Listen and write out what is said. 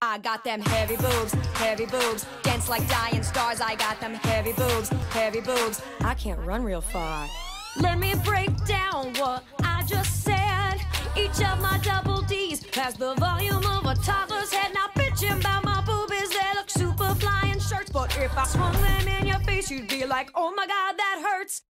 I got them heavy boobs, dance like dying stars. I got them heavy boobs, I can't run real far. Let me break down what I just said. Each of my double D's has the volume of a toddler's head. Now bitchin' about my boobies, they look super fly in shirts. But if I swung them in your face, you'd be like, oh my God, that hurts.